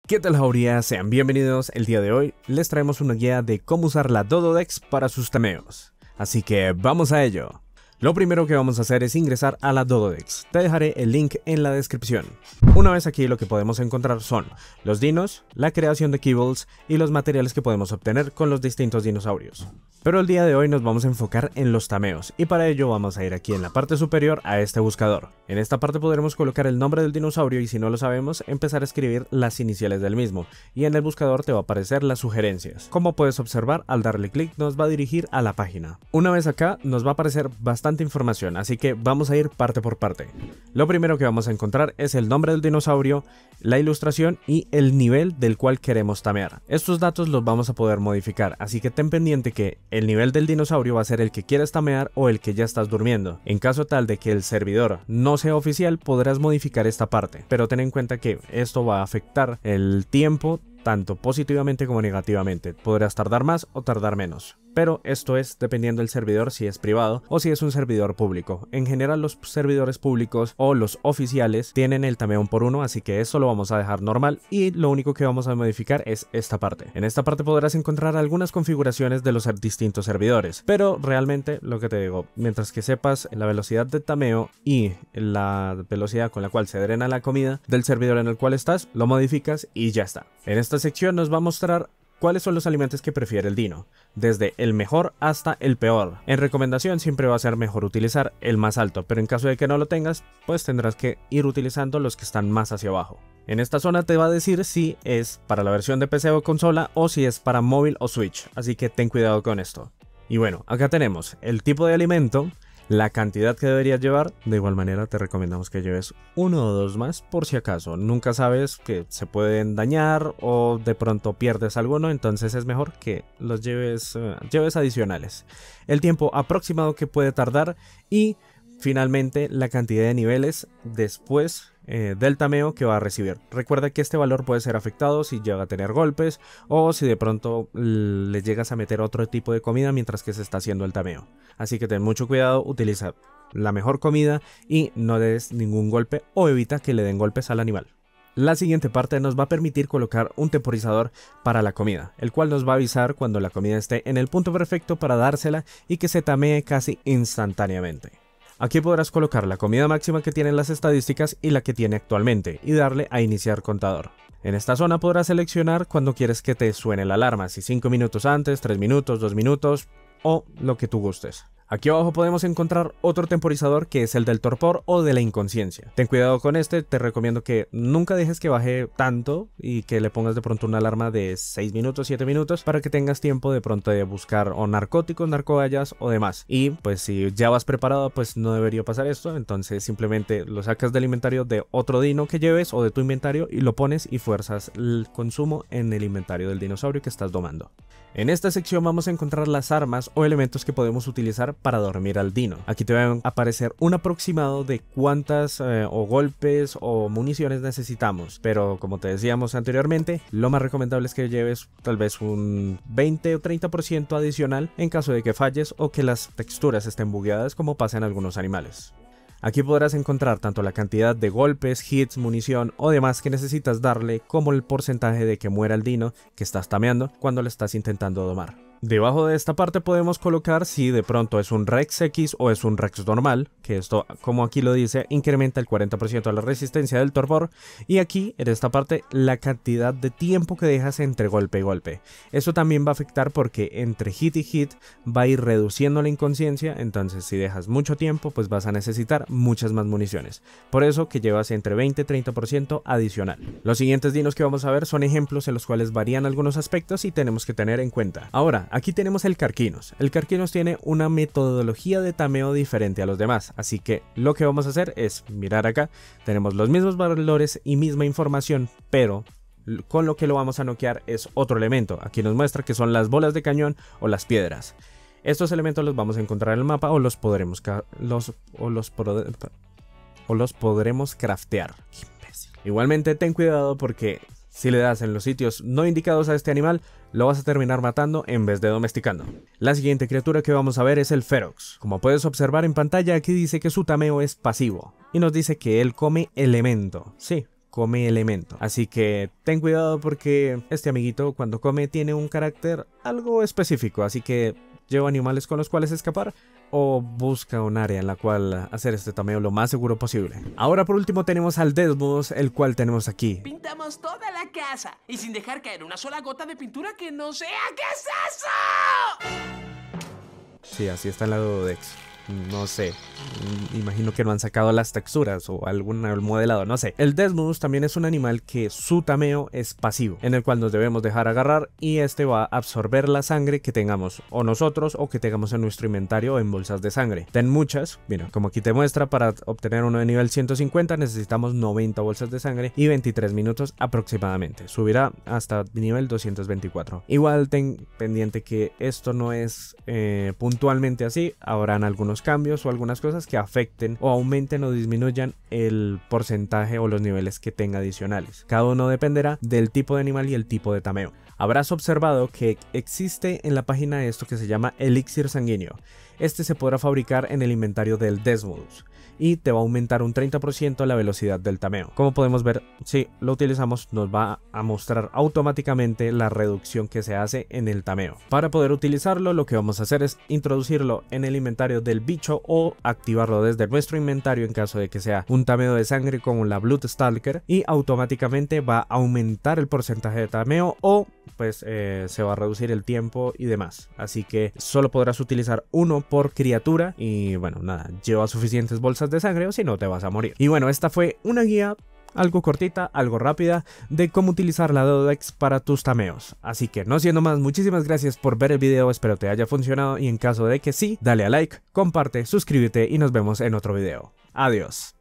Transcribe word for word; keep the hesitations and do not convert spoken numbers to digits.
¿Qué tal, jauría? Sean bienvenidos. El día de hoy les traemos una guía de cómo usar la Dododex para sus tameos. Así que vamos a ello. Lo primero que vamos a hacer es ingresar a la Dododex. Te dejaré el link en la descripción. Una vez aquí, lo que podemos encontrar son los dinos, la creación de kibbles y los materiales que podemos obtener con los distintos dinosaurios. Pero el día de hoy nos vamos a enfocar en los tameos, y para ello vamos a ir aquí en la parte superior a este buscador. En esta parte podremos colocar el nombre del dinosaurio y, si no lo sabemos, empezar a escribir las iniciales del mismo, y en el buscador te va a aparecer las sugerencias. Como puedes observar, al darle clic nos va a dirigir a la página. Una vez acá nos va a aparecer bastante información, así que vamos a ir parte por parte. Lo primero que vamos a encontrar es el nombre del dinosaurio, la ilustración y el nivel del cual queremos tamear. Estos datos los vamos a poder modificar, así que ten pendiente que el nivel del dinosaurio va a ser el que quieres tamear o el que ya estás durmiendo. En caso tal de que el servidor no sea oficial, podrás modificar esta parte, pero ten en cuenta que esto va a afectar el tiempo tanto positivamente como negativamente. Podrás tardar más o tardar menos, pero esto es dependiendo del servidor, si es privado o si es un servidor público. En general, los servidores públicos o los oficiales tienen el tameo uno por uno, así que esto lo vamos a dejar normal y lo único que vamos a modificar es esta parte. En esta parte podrás encontrar algunas configuraciones de los distintos servidores, pero realmente lo que te digo, mientras que sepas la velocidad de tameo y la velocidad con la cual se drena la comida del servidor en el cual estás, lo modificas y ya está. En esta sección nos va a mostrar cuáles son los alimentos que prefiere el dino, desde el mejor hasta el peor. En recomendación siempre va a ser mejor utilizar el más alto, pero en caso de que no lo tengas, pues tendrás que ir utilizando los que están más hacia abajo. En esta zona te va a decir si es para la versión de P C o consola o si es para móvil o Switch, así que ten cuidado con esto. Y bueno, acá tenemos el tipo de alimento, la cantidad que deberías llevar. De igual manera te recomendamos que lleves uno o dos más por si acaso. Nunca sabes que se pueden dañar o de pronto pierdes alguno, entonces es mejor que los lleves, uh, lleves adicionales. El tiempo aproximado que puede tardar y finalmente la cantidad de niveles después eh, del tameo que va a recibir. Recuerda que este valor puede ser afectado si llega a tener golpes o si de pronto le llegas a meter otro tipo de comida mientras que se está haciendo el tameo. Así que ten mucho cuidado, utiliza la mejor comida y no des ningún golpe o evita que le den golpes al animal. La siguiente parte nos va a permitir colocar un temporizador para la comida, el cual nos va a avisar cuando la comida esté en el punto perfecto para dársela y que se tamee casi instantáneamente. Aquí podrás colocar la comida máxima que tienen las estadísticas y la que tiene actualmente y darle a iniciar contador. En esta zona podrás seleccionar cuando quieres que te suene la alarma, si cinco minutos antes, tres minutos, dos minutos o lo que tú gustes. Aquí abajo podemos encontrar otro temporizador que es el del torpor o de la inconsciencia. Ten cuidado con este, te recomiendo que nunca dejes que baje tanto y que le pongas de pronto una alarma de seis minutos, siete minutos para que tengas tiempo de pronto de buscar o narcóticos, narcogallas o demás. Y pues si ya vas preparado, pues no debería pasar esto, entonces simplemente lo sacas del inventario de otro dino que lleves o de tu inventario y lo pones y fuerzas el consumo en el inventario del dinosaurio que estás domando. En esta sección vamos a encontrar las armas o elementos que podemos utilizar para dormir al dino. Aquí te va a aparecer un aproximado de cuántas eh, o golpes o municiones necesitamos, pero como te decíamos anteriormente, lo más recomendable es que lleves tal vez un veinte o treinta por ciento adicional en caso de que falles o que las texturas estén bugueadas, como pasa en algunos animales. Aquí podrás encontrar tanto la cantidad de golpes, hits, munición o demás que necesitas darle, como el porcentaje de que muera el dino que estás tameando cuando le estás intentando domar. Debajo de esta parte podemos colocar si de pronto es un Rex X o es un Rex normal, que esto, como aquí lo dice, incrementa el cuarenta por ciento de la resistencia del torpor, y aquí en esta parte la cantidad de tiempo que dejas entre golpe y golpe. Eso también va a afectar porque entre hit y hit va a ir reduciendo la inconsciencia, entonces si dejas mucho tiempo pues vas a necesitar muchas más municiones. Por eso que llevas entre veinte y treinta por ciento adicional. Los siguientes dinos que vamos a ver son ejemplos en los cuales varían algunos aspectos y tenemos que tener en cuenta. Ahora, aquí tenemos el Carquinos. El Carquinos tiene una metodología de tameo diferente a los demás, así que lo que vamos a hacer es mirar acá. Tenemos los mismos valores y misma información, pero con lo que lo vamos a noquear es otro elemento. Aquí nos muestra que son las bolas de cañón o las piedras. Estos elementos los vamos a encontrar en el mapa o los podremos los, o los, o los podremos craftear. Igualmente ten cuidado porque si le das en los sitios no indicados a este animal, lo vas a terminar matando en vez de domesticando. La siguiente criatura que vamos a ver es el Ferox. Como puedes observar en pantalla, aquí dice que su tameo es pasivo y nos dice que él come elemento. Sí, come elemento. Así que ten cuidado porque este amiguito cuando come tiene un carácter algo específico, así que lleva animales con los cuales escapar o busca un área en la cual hacer este tameo lo más seguro posible. Ahora por último tenemos al Desmos, el cual tenemos aquí. Pintamos toda la casa y sin dejar caer una sola gota de pintura que no sea. ¿Qué es eso? Sí, así está el Dododex. No sé, imagino que no han sacado las texturas o algún modelado, no sé. El Desmos también es un animal que su tameo es pasivo, en el cual nos debemos dejar agarrar y este va a absorber la sangre que tengamos o nosotros o que tengamos en nuestro inventario o en bolsas de sangre. Ten muchas, mira, como aquí te muestra, para obtener uno de nivel ciento cincuenta necesitamos noventa bolsas de sangre y veintitrés minutos aproximadamente. Subirá hasta nivel doscientos veinticuatro. Igual ten pendiente que esto no es eh, puntualmente así, habrán algunos cambios o algunas cosas que afecten o aumenten o disminuyan el porcentaje o los niveles que tenga adicionales. Cada uno dependerá del tipo de animal y el tipo de tameo. Habrás observado que existe en la página esto que se llama elixir sanguíneo. Este se podrá fabricar en el inventario del Desmos y te va a aumentar un treinta por ciento la velocidad del tameo. Como podemos ver, si lo utilizamos nos va a mostrar automáticamente la reducción que se hace en el tameo. Para poder utilizarlo lo que vamos a hacer es introducirlo en el inventario del bicho o activarlo desde nuestro inventario en caso de que sea un tameo de sangre como la Blood Stalker, y automáticamente va a aumentar el porcentaje de tameo o pues eh, se va a reducir el tiempo y demás. Así que solo podrás utilizar uno por criatura y bueno, nada, lleva suficientes bolsas de sangre o si no te vas a morir. Y bueno, esta fue una guía algo cortita, algo rápida de cómo utilizar la Dododex para tus tameos. Así que no siendo más, muchísimas gracias por ver el video, espero te haya funcionado y en caso de que sí, dale a like, comparte, suscríbete y nos vemos en otro video. Adiós.